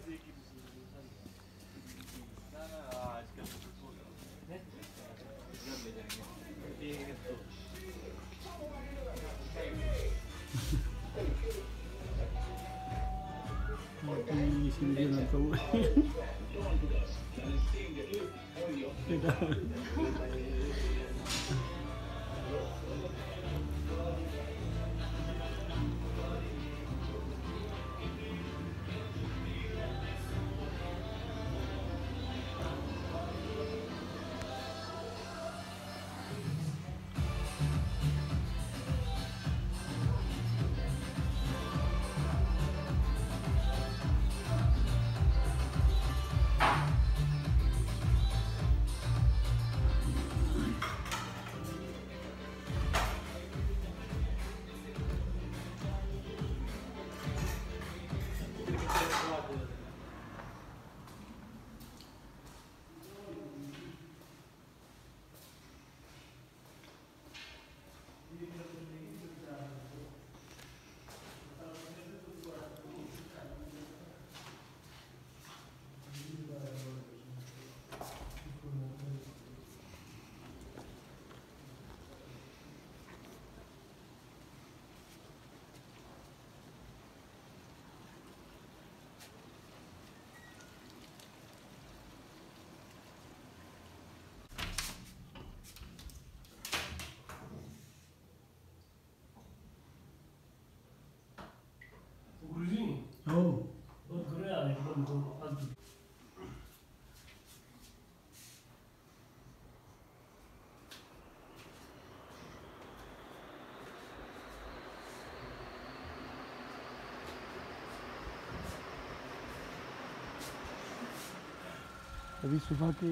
अभी सुबह के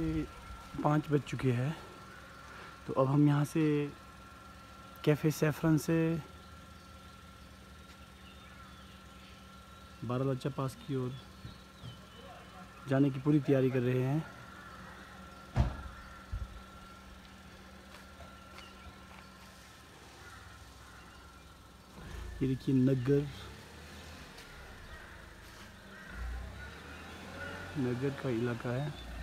5 बज चुके हैं, तो अब हम यहाँ से कैफ़े सैफरन से 12 बच्चा पास की ओर जाने की पूरी तैयारी कर रहे हैं। ये देखिए नग्गर का इलाका है।